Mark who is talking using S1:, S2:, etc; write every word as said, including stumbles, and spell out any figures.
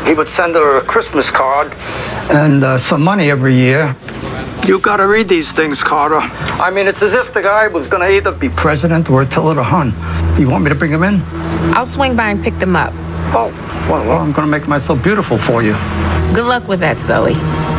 S1: He would send her a Christmas card and uh, some money every year. You got to read these things, Carter. I mean, it's as if the guy was going to either be president or Attila the Hun. You want me to bring him in?
S2: I'll swing by and pick them up.
S1: Oh, well, well I'm going to make myself beautiful for you.
S2: Good luck with that, Sully.